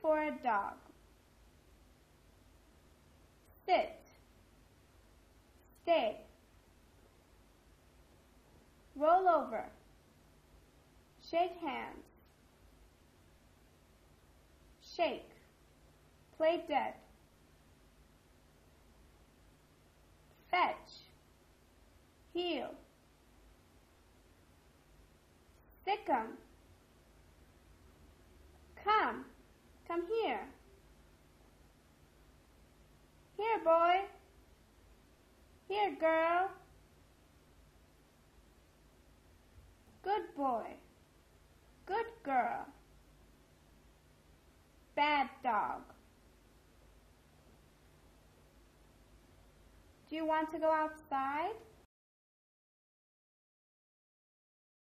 for a dog. Sit. Stay. Roll over. Shake hands. Shake. Play dead. Fetch. Heel. Sick 'em. Come. Come here. Here, boy. Here, girl. Good boy. Good girl. Bad dog. Do you want to go outside?